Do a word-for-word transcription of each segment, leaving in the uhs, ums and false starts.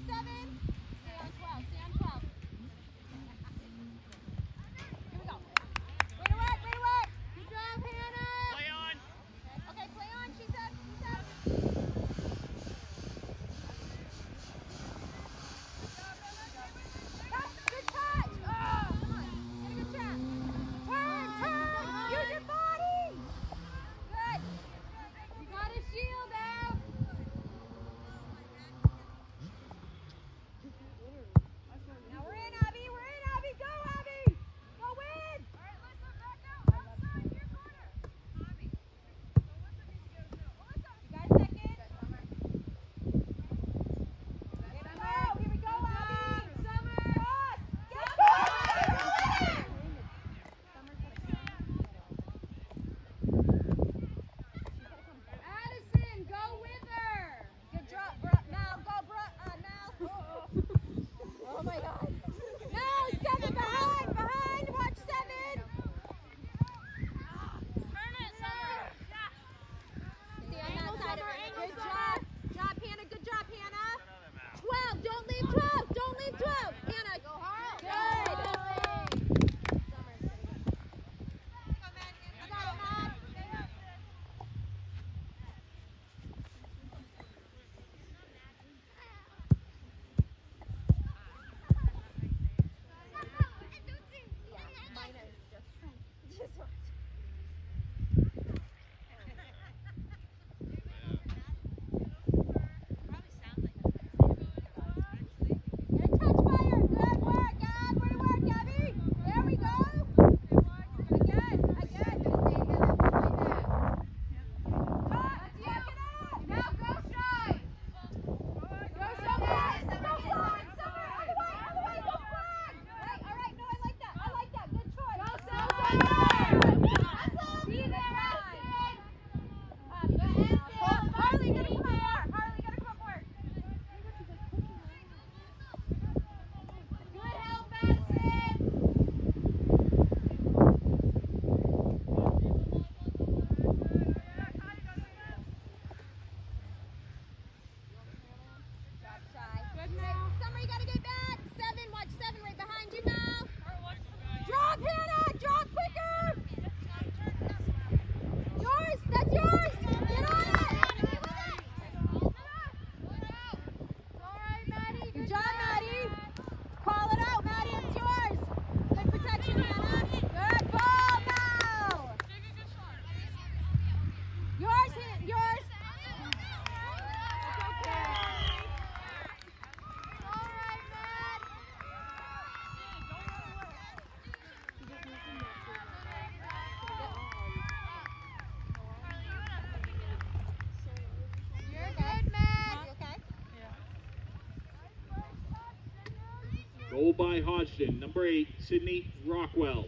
Goal by Hodgson, number eight, Sydney Rockwell.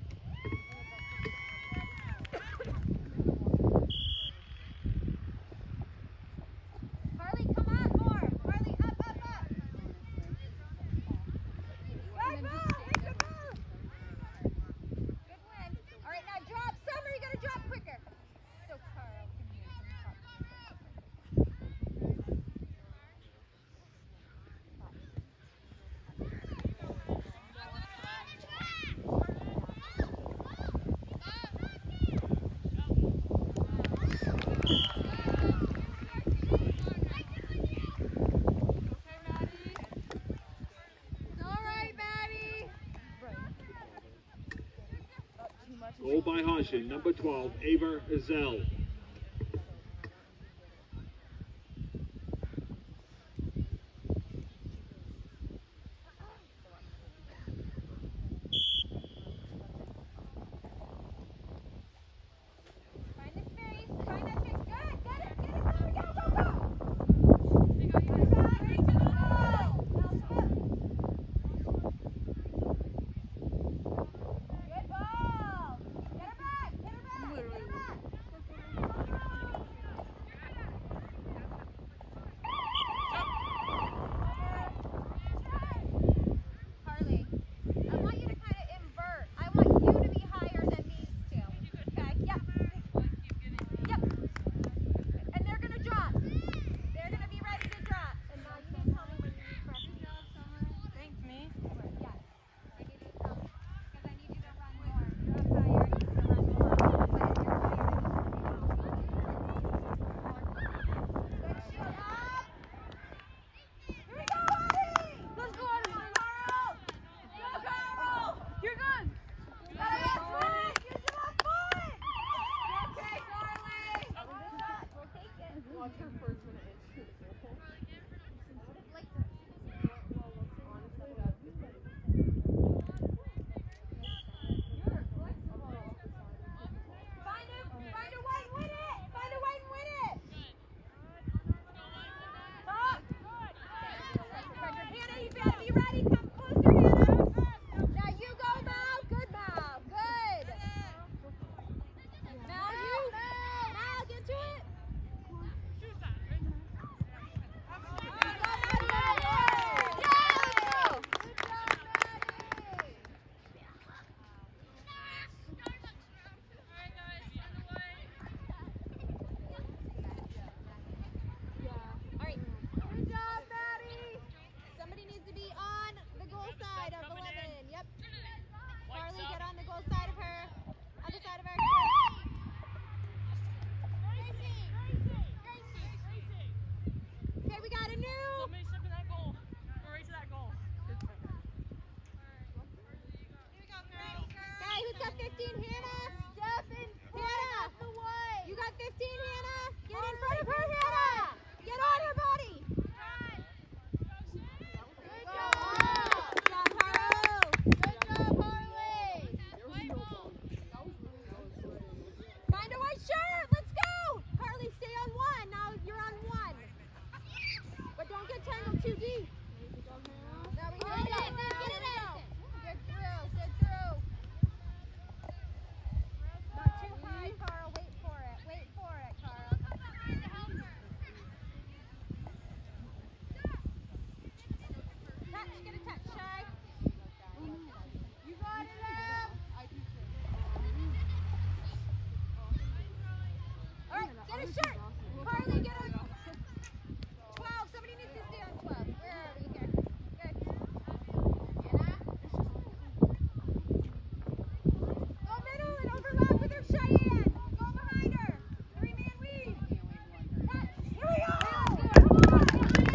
Goal by Hodgson, number twelve, Ava Ezell. Somebody step in that goal. Go right to that goal. Okay, who's got fifteen? Hannah? Step in Hannah! The way. You got fifteen, Hannah? Get in front of her, Hannah! Get on her body! Good job! Good job, Harlow! Good job, Harley! Find a white shirt! Let's go! Harley, stay on one. Now you're on one. But don't get tangled too deep. There we go. Get it, get it out. Good through, good through. Not too high, Carl. Wait for it. Wait for it, Carl. Touch, get a touch, Shy. You got it up. All right, get a shirt. Carly, get a twelve. Somebody needs to stay on twelve. Where are we here? Good. Anna? Go middle and overlap with her, Cheyenne. Go behind her. Three-man weave. Touch. Here we go. Come on.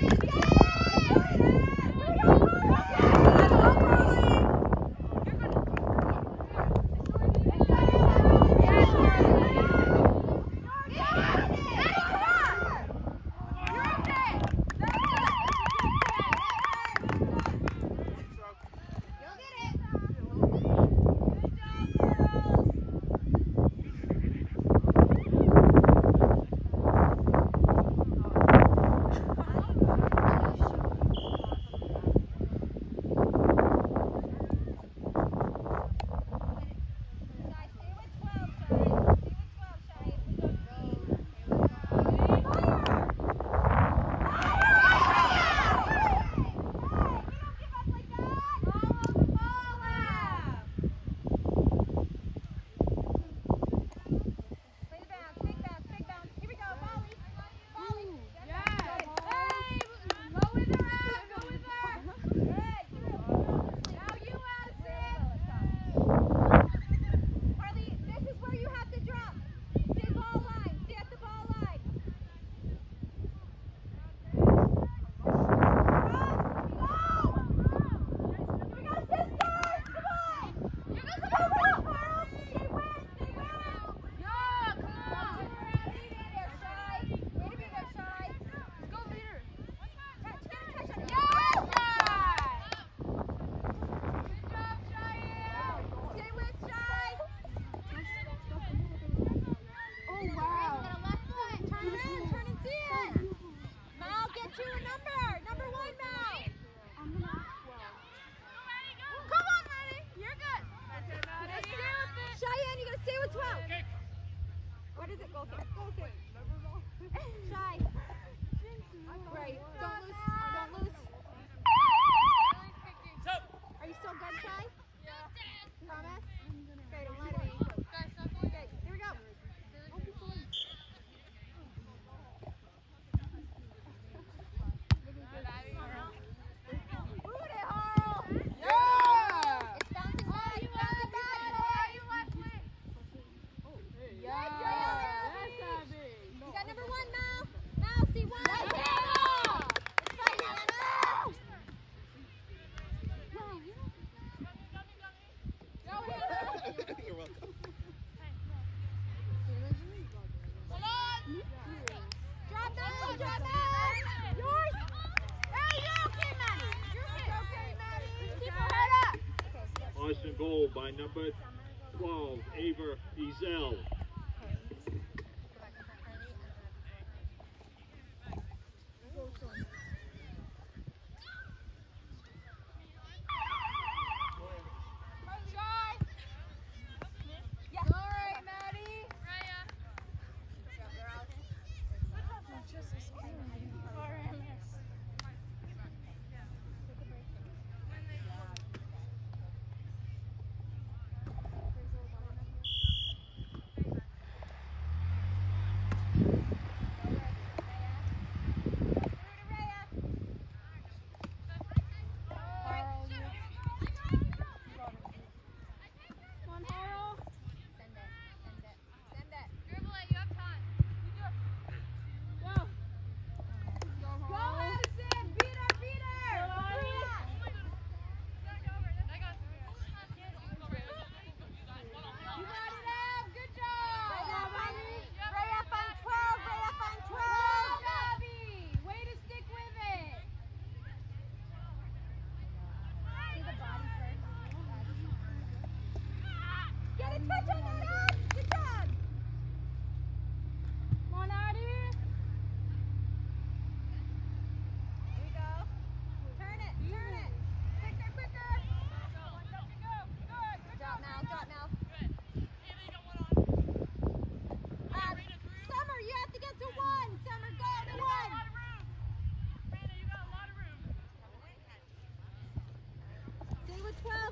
Austin goal by number twelve, Ava Ezel.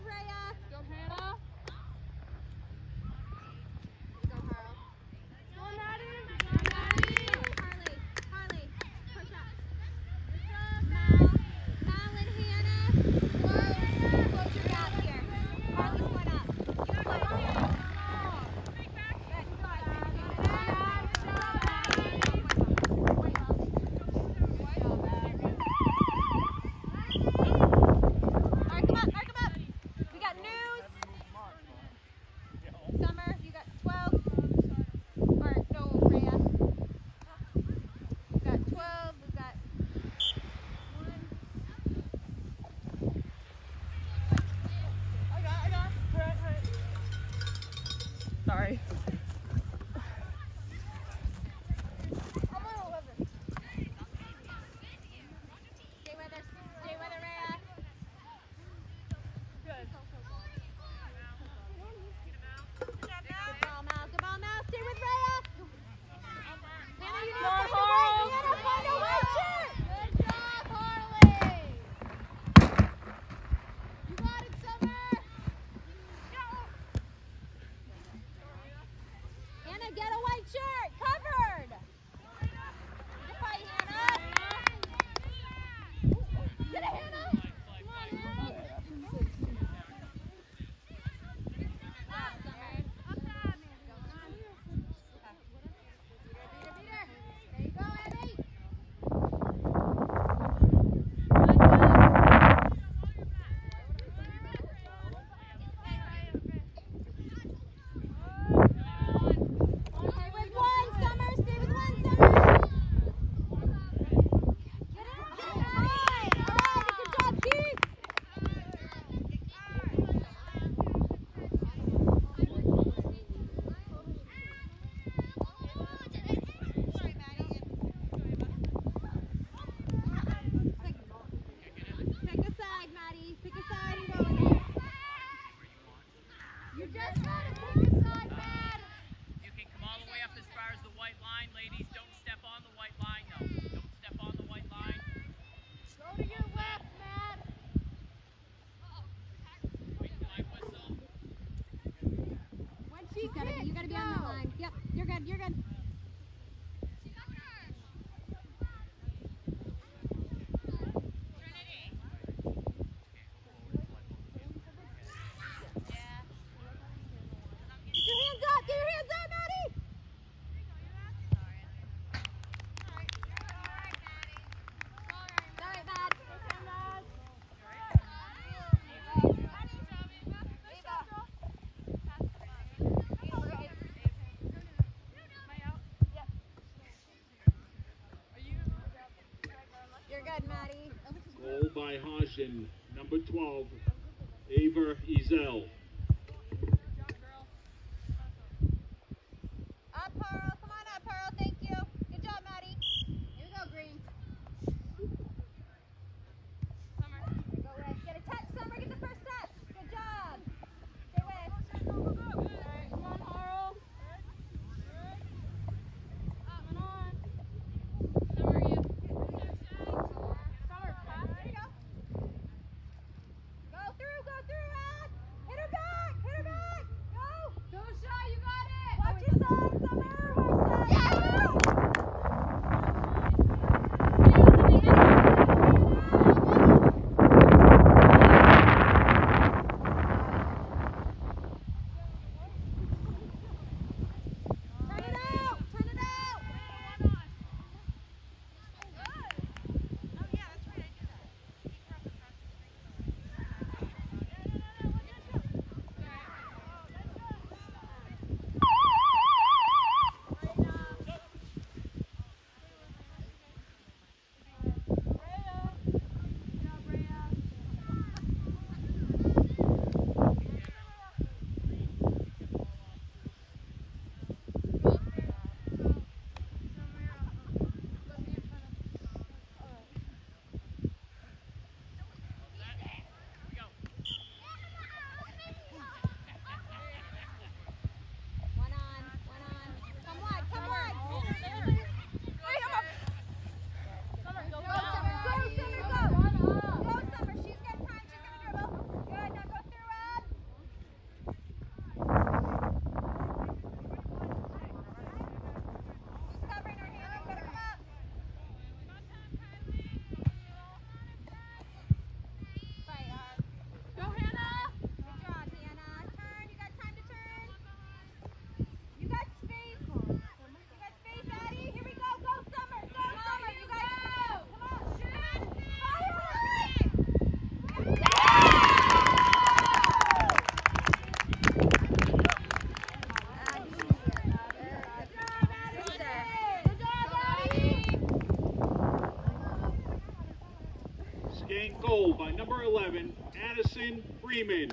Rhea. Go, Hannah. Go, Harl. Go, Maddie. Harley, Harley, push up. Mal, Mal and Hannah, close, close your gap here. Harley's going up. You close here. Mark him up, mark him up. We got news. Summer, you got twelve. Or no, Rhea. We've got twelve. We've got one. I got, I got. Hurry, hurry. Sorry. I'm on eleven. Stay with her. Stay with her, Rhea. Good. Good ball, Mal. Good ball, Mal. Stay with Rhea. Hannah, you need to Come on, find a Harl. white. Hannah, find a white shirt. Good job, Harley. You got it, Summer. Hannah, get a white shirt. Covered. Good fight, Hannah. Get it, Hannah. Come on, Hannah. Up, Summer. Beat her, beat her. There you go, Abby. Stay with one, Summer. Stay with one, Summer. Get it. All right. All right. Good job, Keith. Pick a side, Maddie. Pick a side and go with it. You just gotta pick a side, Matt. You can come all the way up as far as the white line, ladies. Don't step on the white line, though. Don't step on the white line. Go to your left, Matt. White line whistle. When she gotta be, you gotta be on the line. Yep, you're good. You're good. Get your hands up. Get your hands up, Maddie. Sorry, Matt. You're good, Maddie. Goal by Hodgson, number twelve, Ava Ezel. Up, Pearl. Come on up, Pearl. Thank you. Good job, Maddie. Here we go, Green. Summer. Go, Red. Get a touch, Summer. Get the first touch. Good job. Stay with. Alright, come on, Harl. Coming on. Summer, you. Summer, pass. There you go. Go through. Go through, Red. Hit her back. Gain goal by number eleven, Addison Freeman.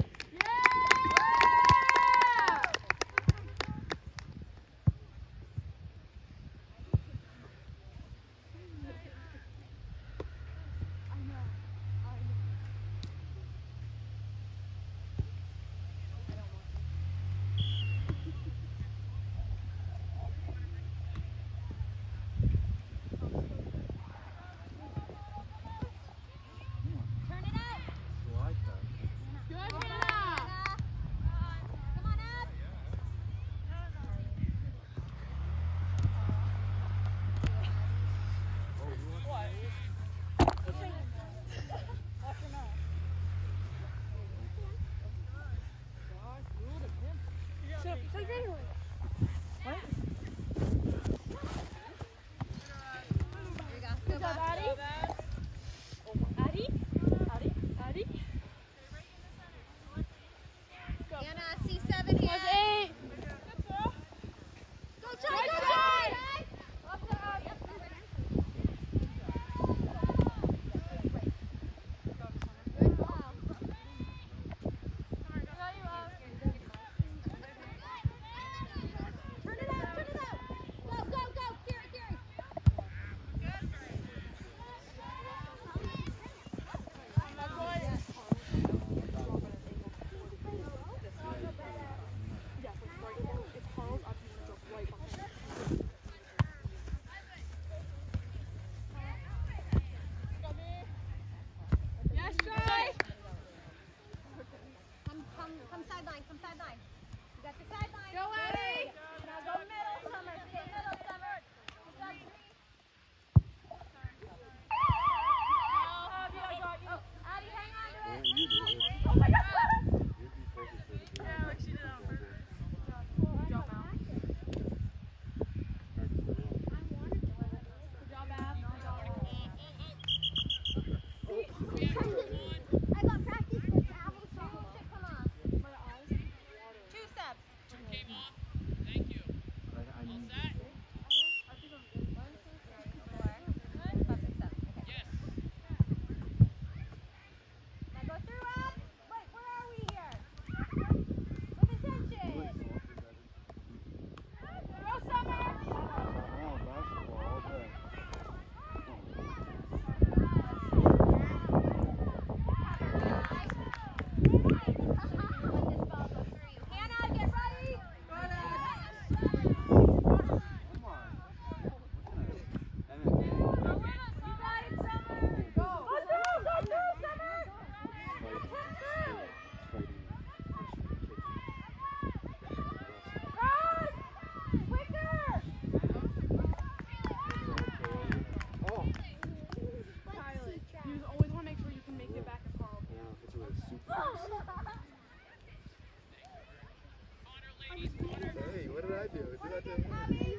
Hey, what did I do? Did I do?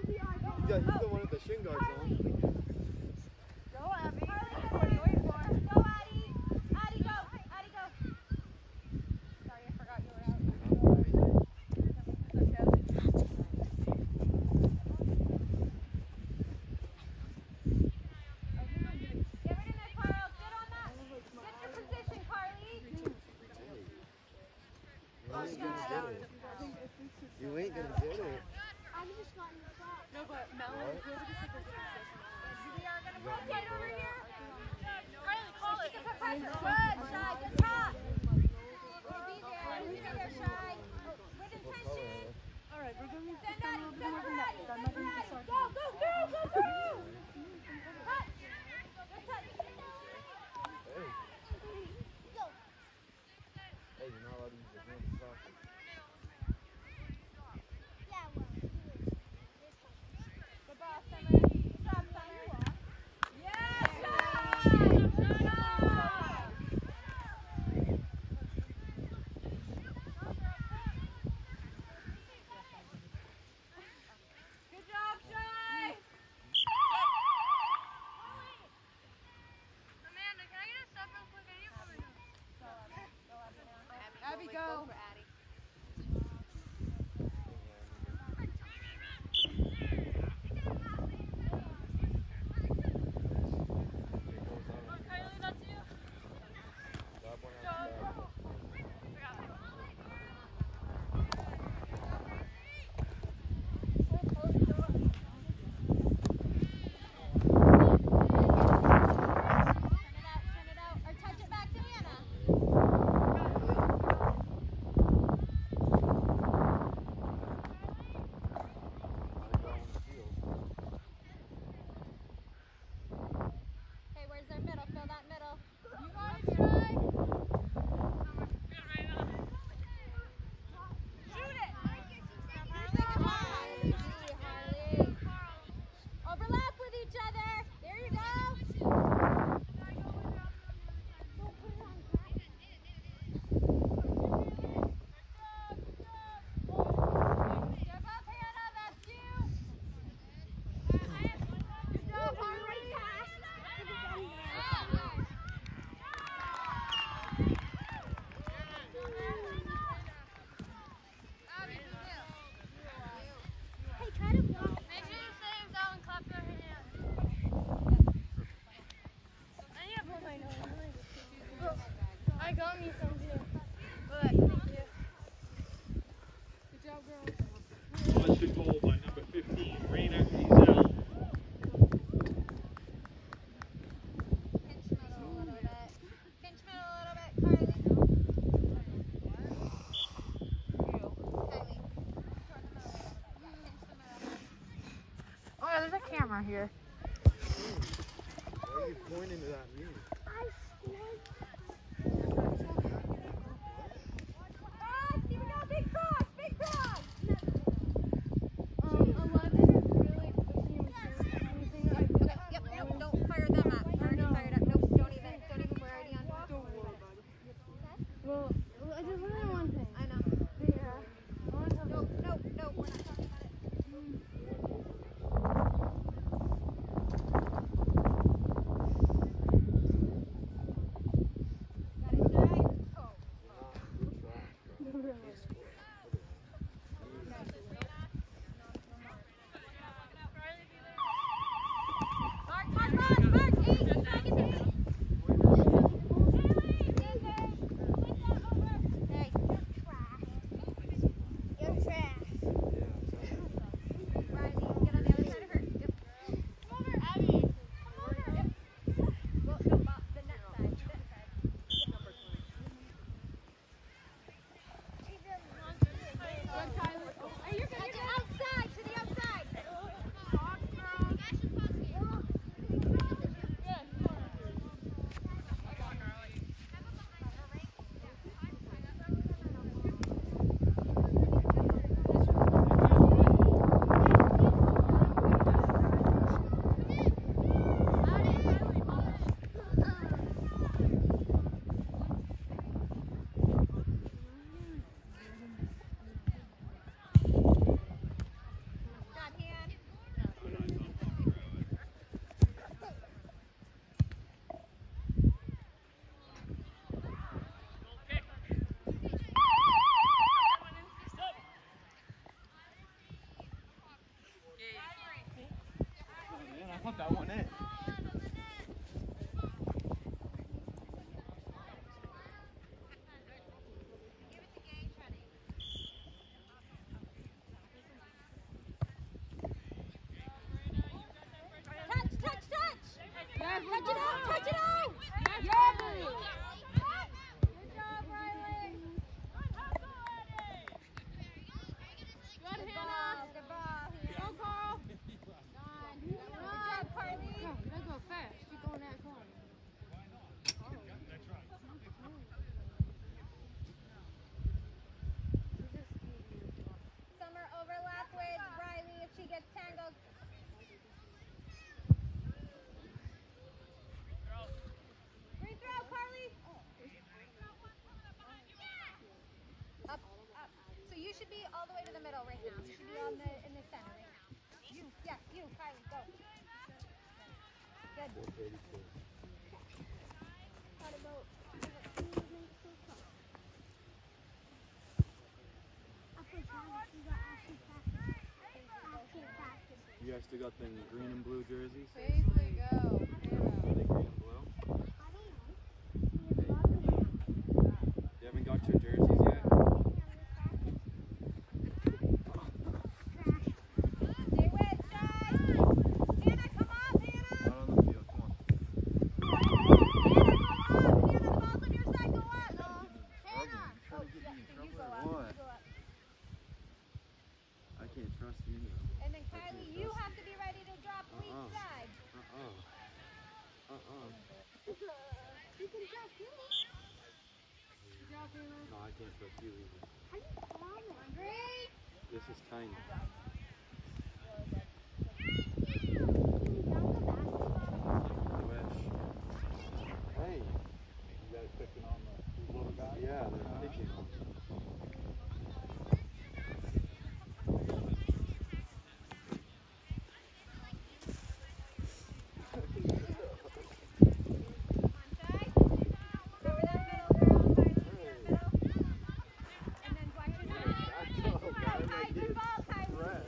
Yeah, he's the one with the shin guards on. Go, Abby. Wait for it. Go, Addie. Addie, go. Addie, go. Sorry, I forgot you were out. Get rid of that, Carl. Get on that. Get your position, Carly. You ain't gonna get it. I'm just not in the spot. No, but Melon, whoever gets the position. We are going to rotate over here. Carly, call it. Good, Shy. Good top. We'll be there. We'll be there, Shy. With intention. All right, we're going to Send Addie. we're Send going her to Addie. I'm Send not her going to Addie. start. Go, go, go, go, go. Cut. Good touch. Hey. Go. Hey, you're not allowed to use your hands to stop it. Yeah, well. Good ball, Summer. Good job, Summer. Yes, Shy. Good job. Good here. Why are you pointing to that mirror? Guys, here we go. Big cross. Big cross. Um, eleven is really pushing anything I put Yep, yep, nope, don't fire them up. Already fired up. Nope, don't even, don't even, we're already on. Don't worry about it. Well, I just want to know one thing. I know. Yeah. I want to talk Nope, nope, nope, we're not talking about it. Got it, Shy? Oh. Mark, Mark, Mark, Mark, eight, he's back in eight. Hey. You're trash. Riley, get on the other side of her. Yep. Come over, Abby. Come over. Yep. Well, no, Bob, the net side. The net side. Are you good? You're outside, to the outside. Got hand. Man, I thought that one in. Touch, touch, touch. Touch it out, touch it out. Yeah. Good job, Riley. Good ball, good ball. Go, Carl. Good job, Carly. Go, gotta go fast. Keep going that corner. Summer overlap with Riley if she gets tangled. Free throw, Carly. Up, up. So you should be all the way to the middle right now. You should be on the in the center right now. You, yes, you, Kylie, go. Good. How about? You guys still got the green and blue jerseys? Safely go. Are they green and blue? You haven't got your jerseys yet? Stay with, Shy. Hannah, come up, Hannah. Out on the field, come on. Hannah, come up. Hannah, the ball's on your side, go up. Hannah. Oh, yeah, so you go up. What? You go up. I can't trust you now. And then Kylie, you have to be ready to drop weak Uh-uh. side. Uh-uh. Uh-uh. You can drop too. No, I can't trust you either. Three. This is tiny. Wish. Hey. You guys picking on the little guy? Yeah, they're picking. And then watch your ball, Kylie.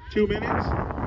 Two minutes.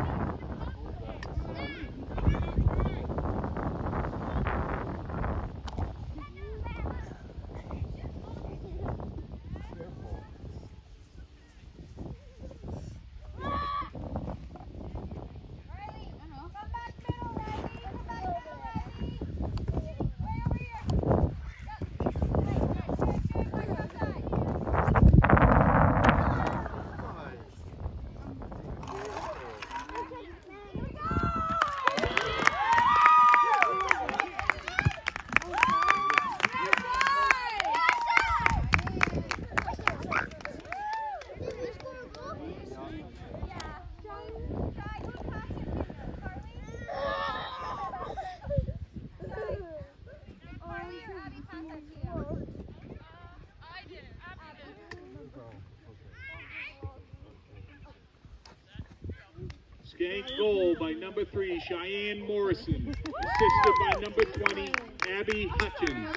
Skank goal by number three, Cheyenne Morrison. Assisted by number twenty, Abby Hutchins.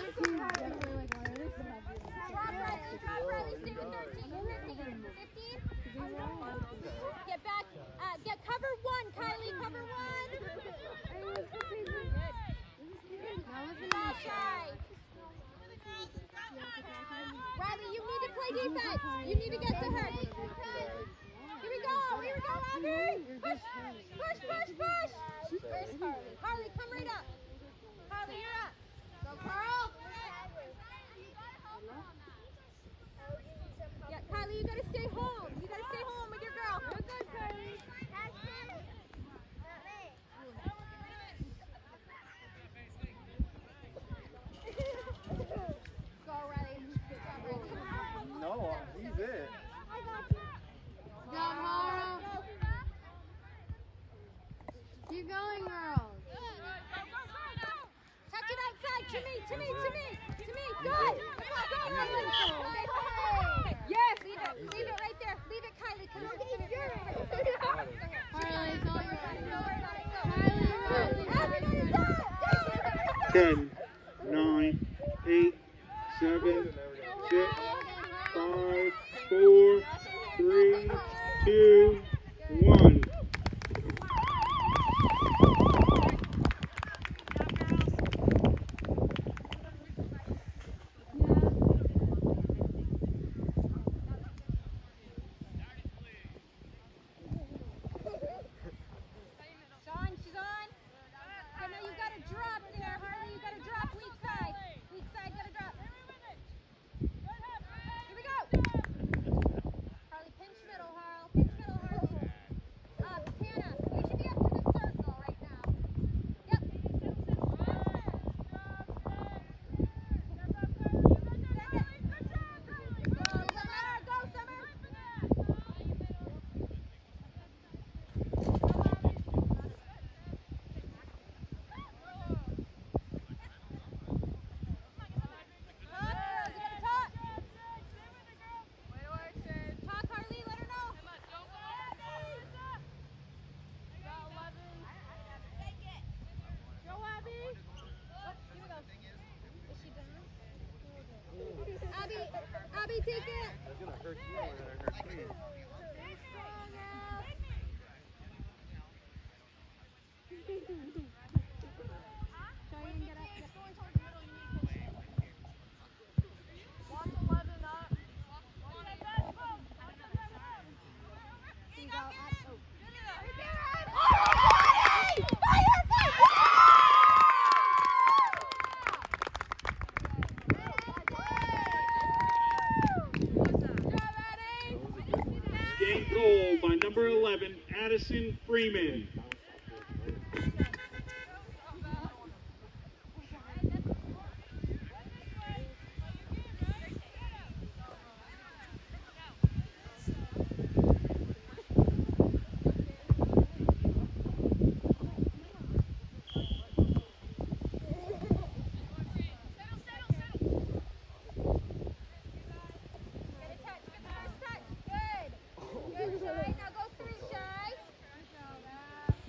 Get back, uh, get cover one, Kylie, cover one. Not shy. Riley, you need to play defense. You need to get to her. Here we go, here we go, Abby. Push, push, push, push. Where's Harley? Harley, come right up. Harley, you're up. Go, Carl. Yeah, Kylie, you gotta stay home. You gotta stay home with your girl. You're good, Kylie. Go, Riley. Good job, Riley. No, he's it. Job, Mara. Keep going, girls. Touch it outside. To me, to me, to me. To me. Good. Come on, go, Riley. Yes, leave it. Leave it right there. Leave it, Kylie. Come on, leave it. Harley, it's all yours. Kylie, Ten, nine, eight, seven, six, five, four, three, two, one. Sean, she's on. Okay, now you got to drop there, Harley. You got to drop weak side. Weak side, got to drop. Here we go. Harley, pinch middle, Harl. Pinch middle, Harley. Uh, Hannah, you should be up to the circle right now. Yep. Go, Summer. Go, Summer. Talk, Harley, let her know. Go, Abby. Oh, here we go. Is she done? Abby, Abby, take it. It's gonna hurt you more than it hurts me. Stay strong now. Cheyenne, get up. It's going towards the middle. You need to push it. Watch eleven up. Skank goal by number eleven, Addison Freeman. Good. Good, Shy. Now go through, Shy.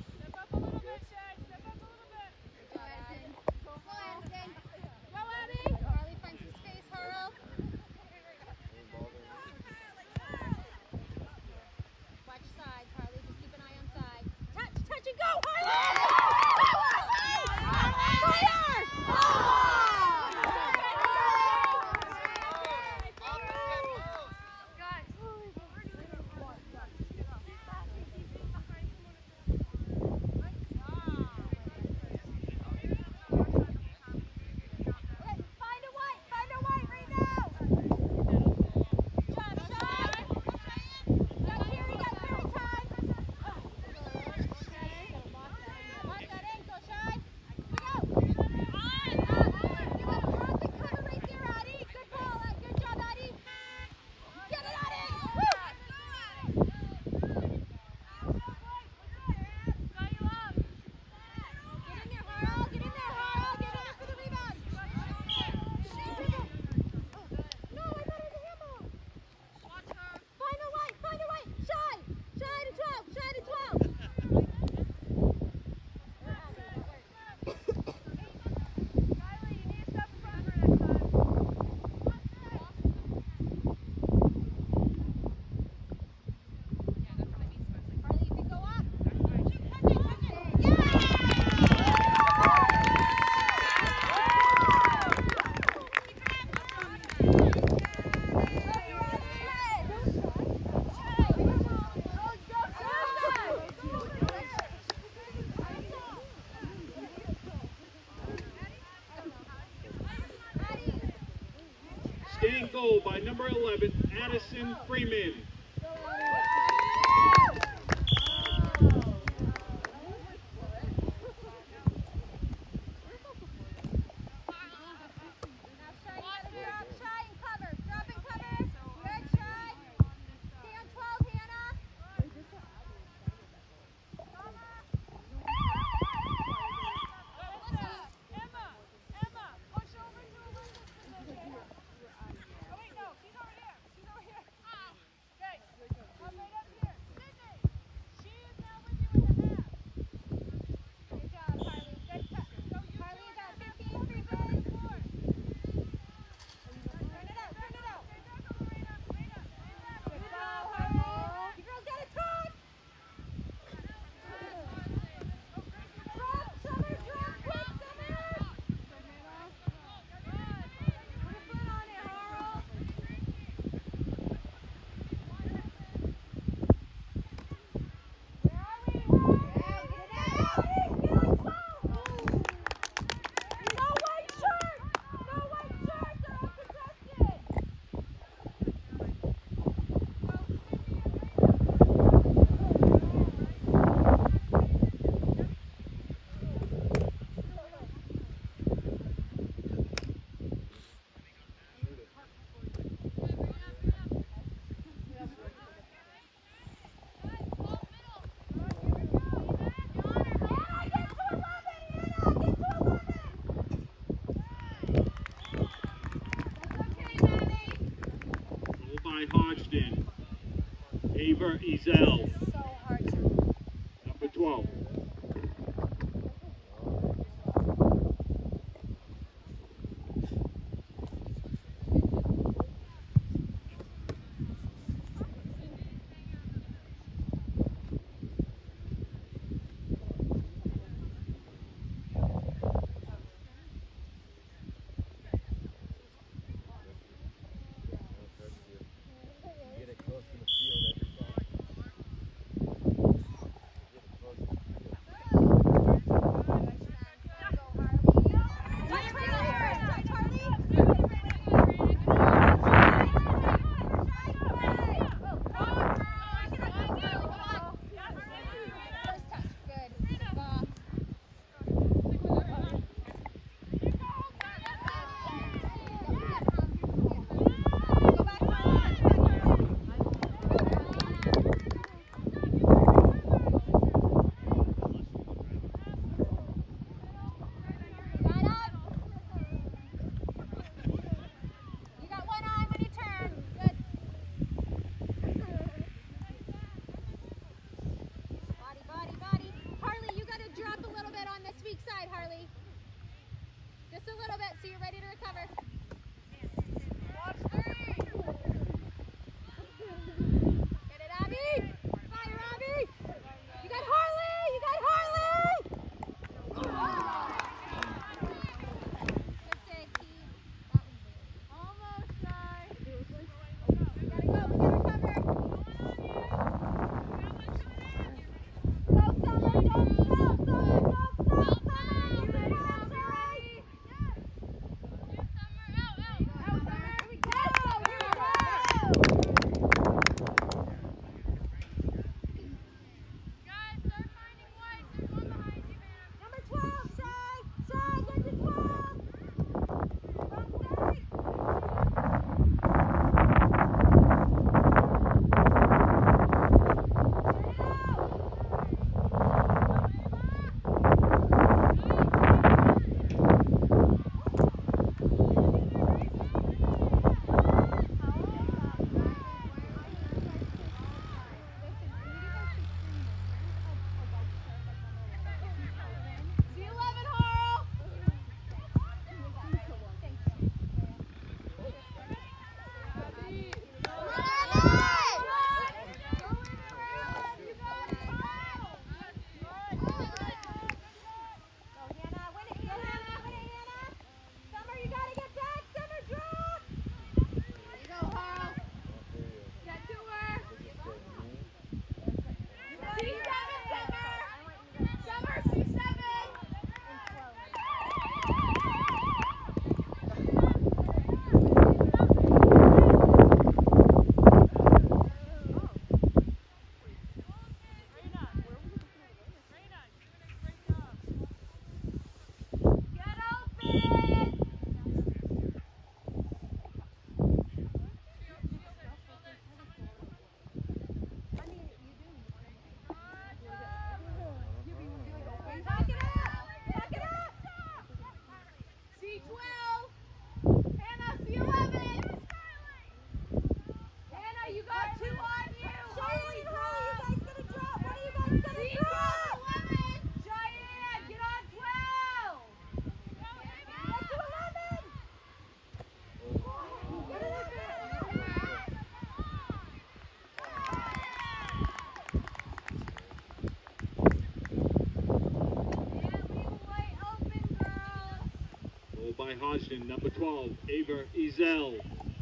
goal by number eleven, Addison Freeman. Hodgson, Ava Ezel, number twelve. Cheyenne, how are you guys gonna drop? What are you guys gonna drop? Cheyenne, get on twelve. Get to eleven. Get it up there. Goal by Hodgson, number twelve, Ava Ezel.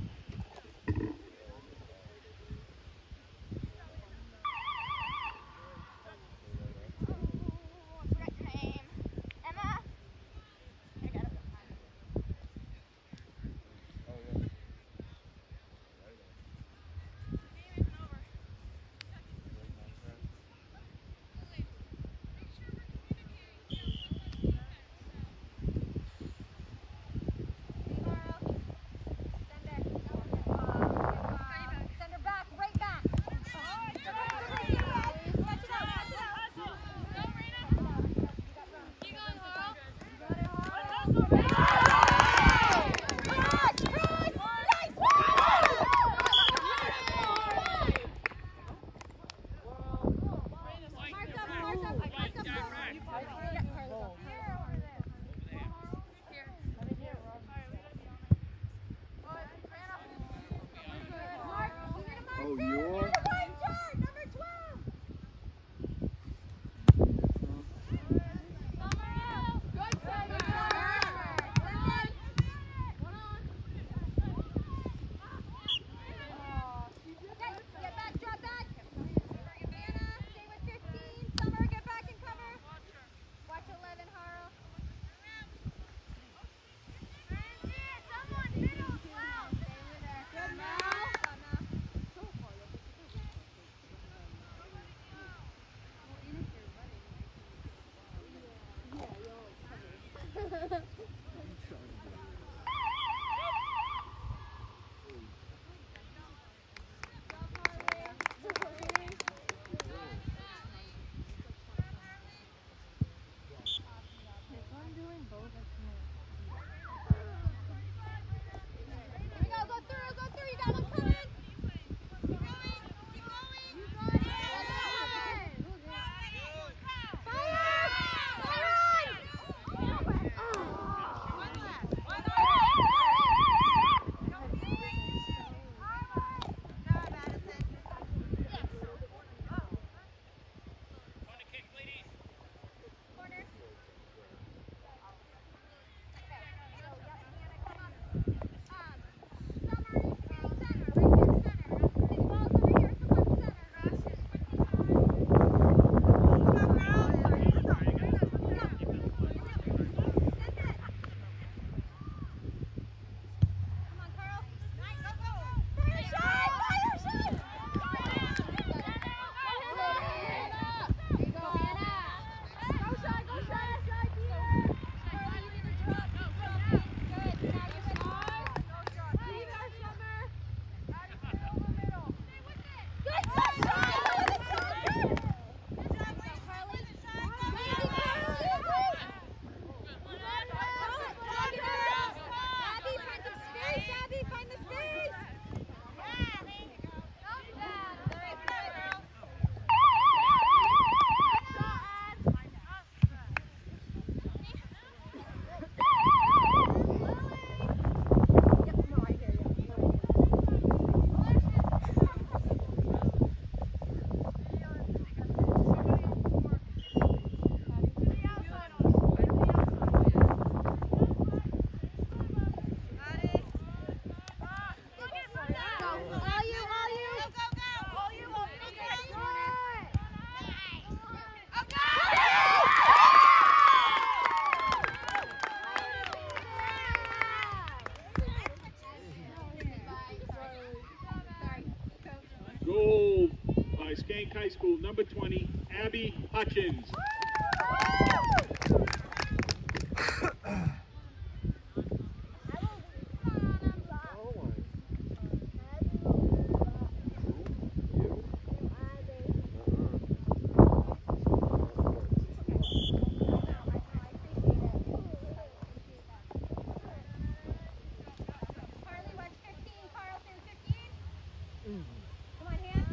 Oh, you are? Goal by Skank High School, number twenty, Abby Hutchins. Come on, hands.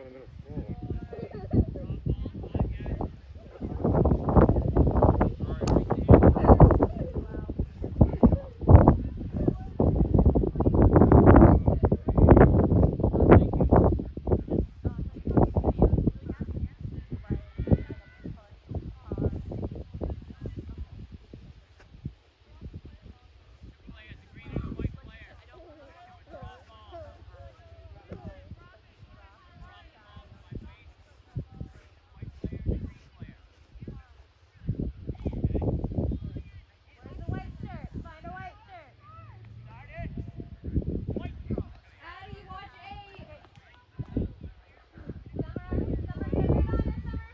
I'm gonna fall. Players, a green and a white player. Drop the ball. Drop the ball to my waist. White player and a green player. Where's the white shirt? Find a white shirt. Start it. White. Addie, watch eight. Summer, Summer, get right on it, Summer.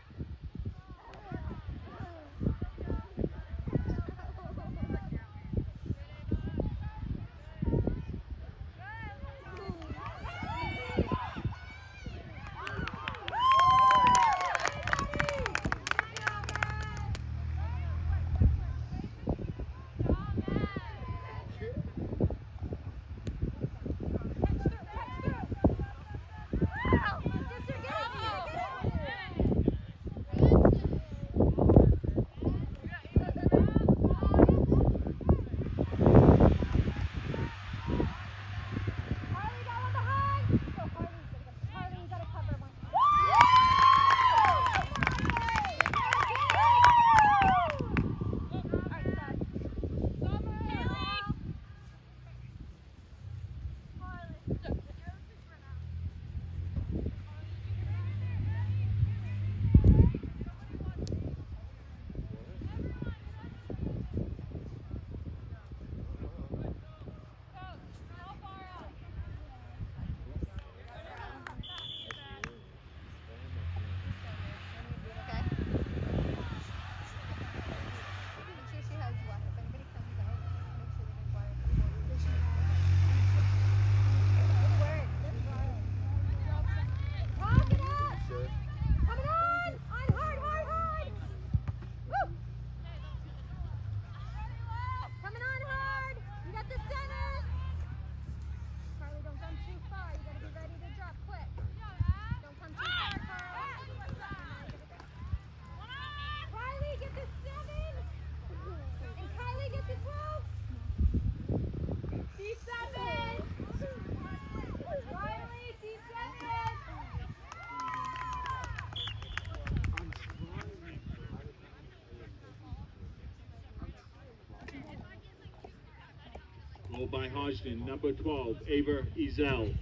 Goal by Hodgson, number twelve, Ava Ezel.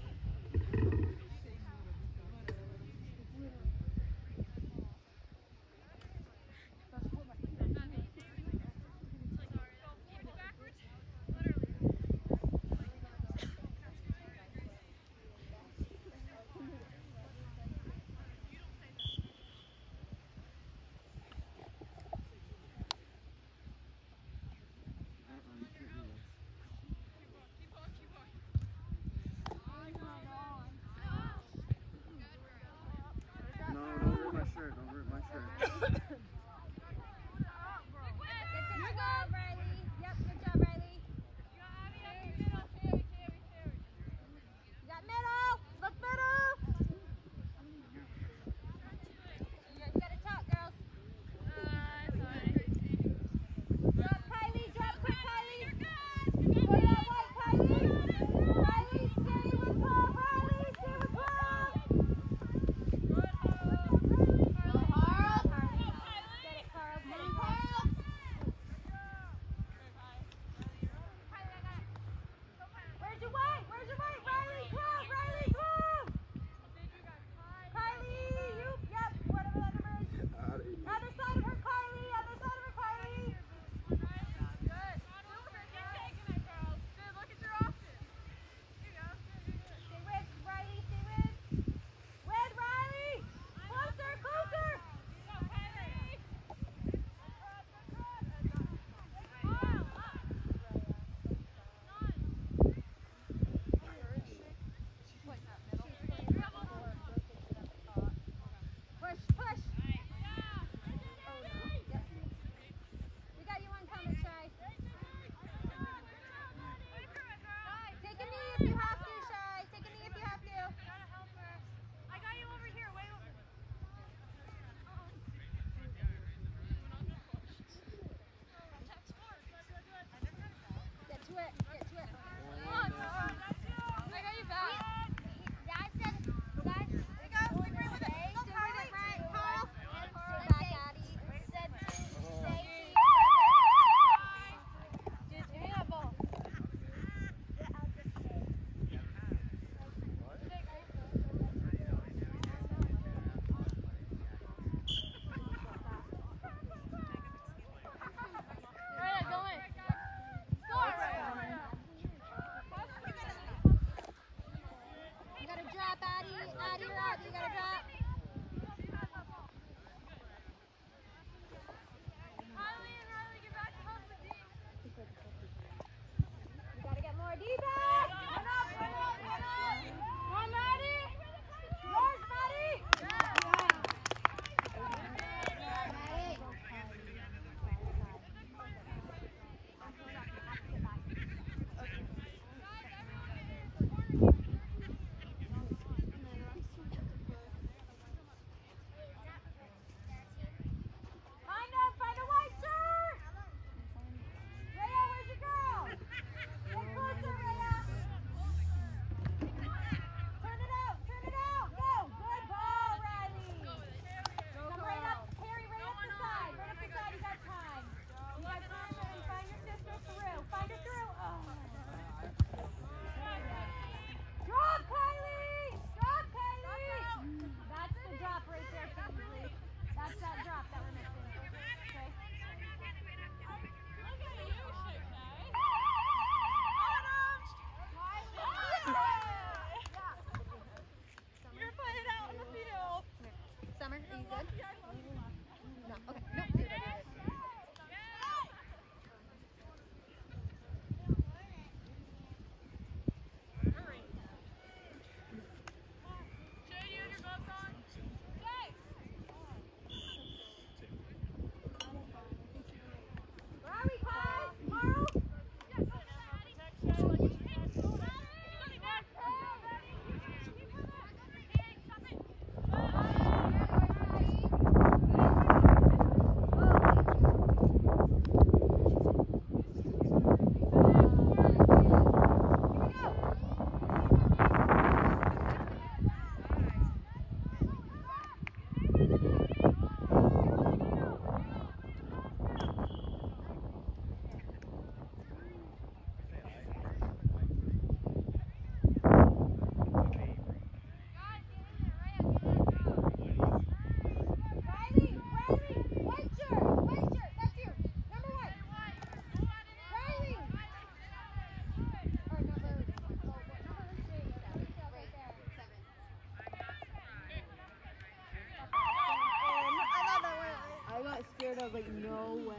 like, no way.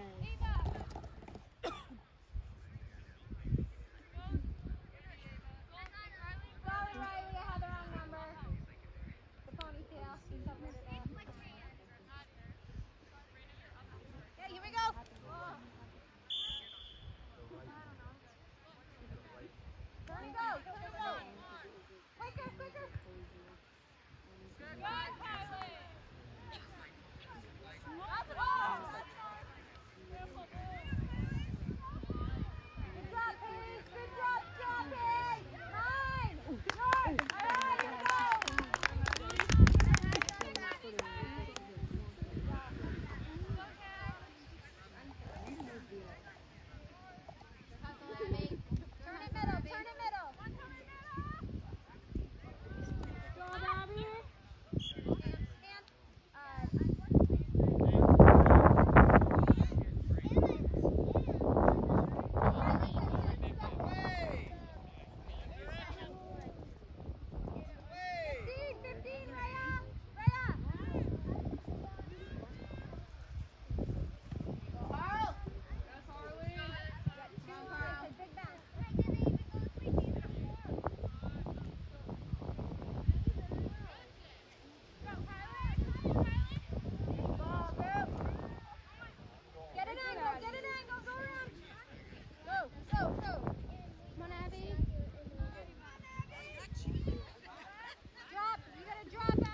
Sorry, Riley, I had the wrong number. The ponytail. She covered it up. Okay, here we go. Here we go. Here we go. Quicker, quicker. Good, Kylie. That's it all. Good job, Paige. Good job, job, Paige. Nine. Nine. All right, here we go. Turn it middle, turn it middle. Go, Abby. Stand, stand. Uh, fifteen, fifteen, Raya. Raya. Go, Harl. Yes, Harley. Got two, Harl. Big bounce. Get an angle, get an angle, go around. Go, go, go. Come on, Abby. Drop, you gotta drop, Ab.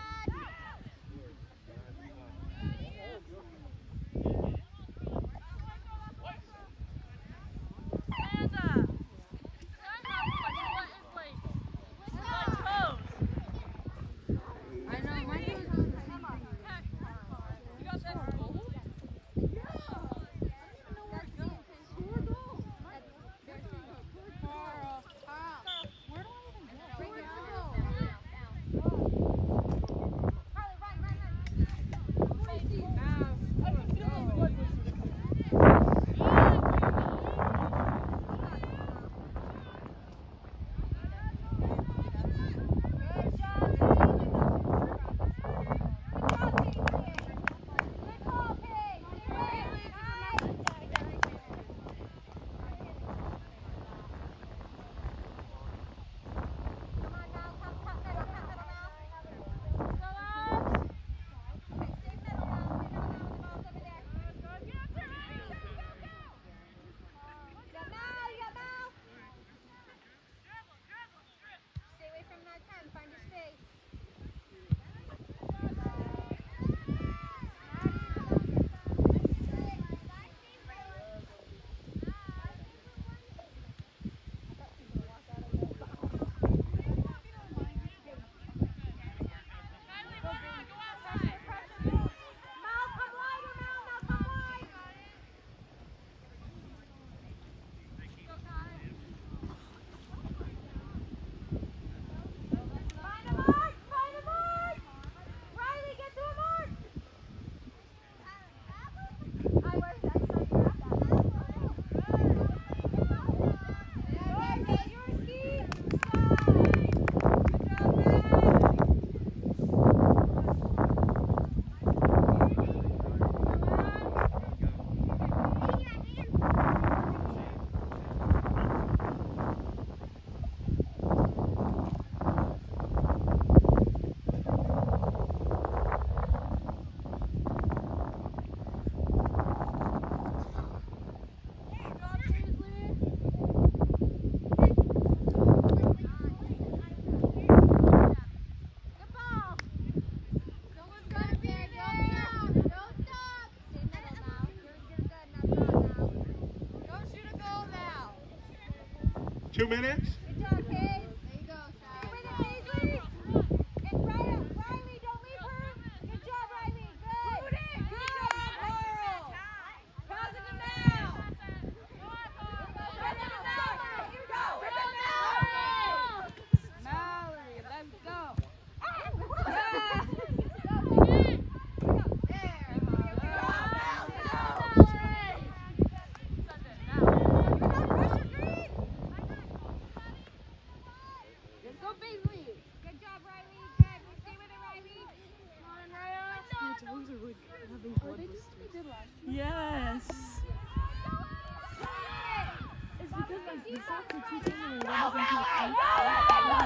I know, my dude. Two minutes? Good job, Paige. There you go, Shai. With it, Paisley. And Raya, Riley, don't leave her. Good job, Riley. Good. Good. Good job, Carl. Pass it to Mal. Pass it to Mal. Here we go. Rip it, Mal. Mallory, let's go. There. Here we go, Mal. Mallory. Pressure, Green. Let's go, Paisley. Good job, Riley. Good. Stay with it, Riley. Come on, Raya. my toes are like having blood blisters. Yes. It's because my the soccer teacher and I went into the